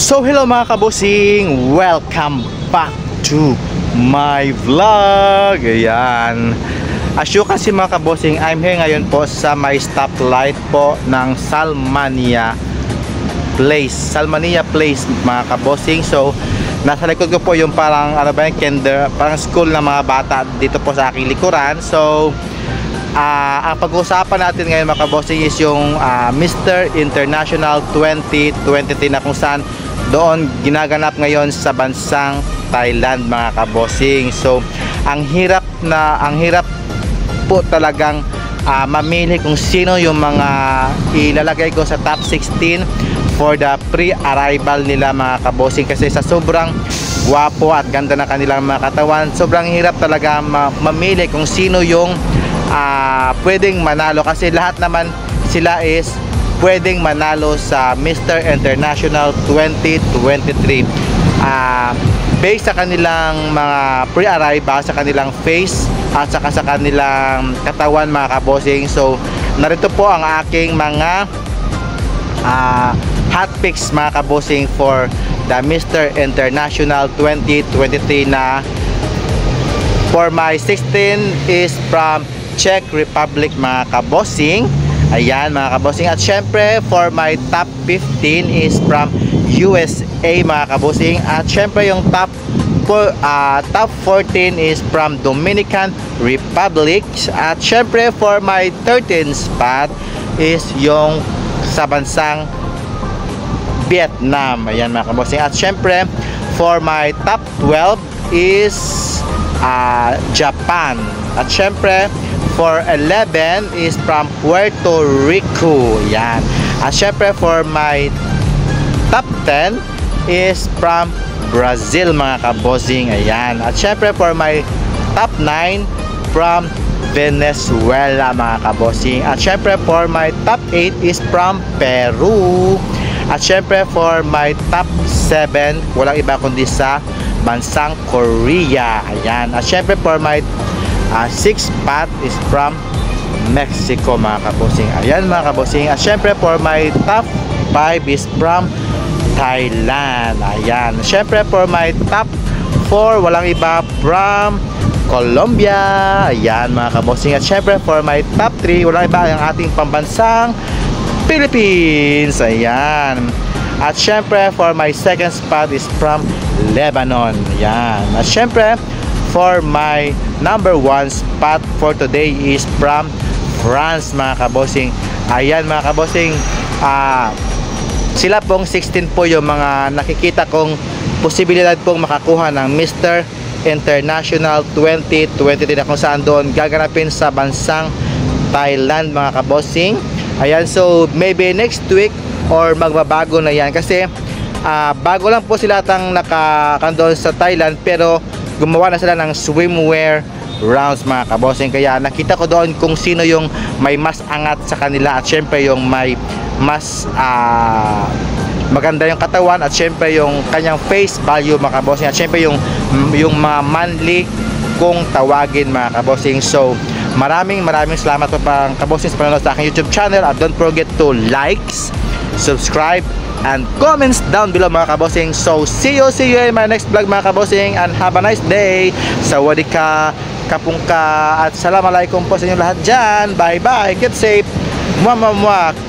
So hello mga kabosing, welcome back to my vlog. Ayan, as you can see mga kabosing, I'm here ngayon po sa may stoplight po ng Salmania Place mga kabosing. So nasa likod ko po yung parang ano ba yung parang school ng mga bata dito po sa aking likuran. So ang pag-uusapan natin ngayon mga kabosing is yung Mr. International 2023 na kung saan doon ginaganap ngayon sa bansang Thailand mga kabosing. So ang hirap po talagang mamili kung sino yung mga ilalagay ko sa top 16 for the pre-arrival nila mga kabosing, kasi sa sobrang gwapo at ganda na kanilang mga katawan, sobrang hirap talaga mamili kung sino yung pwedeng manalo, kasi lahat naman sila is pwedeng manalo sa Mr. International 2023 based sa kanilang mga pre-arrival, sa kanilang face at saka sa kanilang katawan mga kabosing. So narito po ang aking mga hot picks mga kabosing for the Mr. International 2023 na for my 16 is from Czech Republic mga kabosing. Ayan mga kabosing. At syempre for my top 15 is from USA mga kabosing. At syempre yung top 14 is from Dominican Republic. At syempre for my 13 spot is yung sa bansang Vietnam. Ayan mga kabosing. At syempre for my top 12 is Japan. At syempre for 11 is from Puerto Rico. Yan. At syempre for my top 10 is from Brazil mga kabosing. Ayan. At syempre for my top 9 from Venezuela mga kabosing. At syempre for my top 8 is from Peru. At syempre for my top 7, walang iba kundi sa bansang Korea. Ayan. At syempre for my 6th spot is from Mexico mga kabosing. Ayan mga kabosing. At syempre for my top 5 is from Thailand. Ayan. Syempre for my top 4, walang iba, from Colombia. Ayan mga kabosing. At syempre for my top 3, walang iba, ang ating pambansang Philippines. Ayan. At syempre for my 2nd spot is from Lebanon. Ayan. At syempre for my number 1 spot for today is from France mga kabosing. Ayan mga kabosing, sila pong 16 po yung mga nakikita kong posibilidad pong makakuha ng Mr. International 2023 na kung saan doon gaganapin sa bansang Thailand mga kabosing. Ayan, so maybe next week or magbabago na yan, kasi bago lang po sila tang nakakandoon sa Thailand, pero gumawa na sila ng swimwear rounds mga kabosing. Kaya nakita ko doon kung sino yung may mas angat sa kanila, at syempre yung may mas maganda yung katawan, at syempre yung kanyang face value mga kabosing, at syempre yung mga manly kung tawagin mga kabosing. So maraming salamat po pang kabosing sa panonood sa aking YouTube channel, at don't forget to likes, subscribe and comments down below mga kabosing. So see you in my next vlog mga kabosing, and have a nice day. Sawadika, kapungka, at assalamualaikum po sa inyo lahat dyan. Bye bye, get safe, mwah mwah mwah.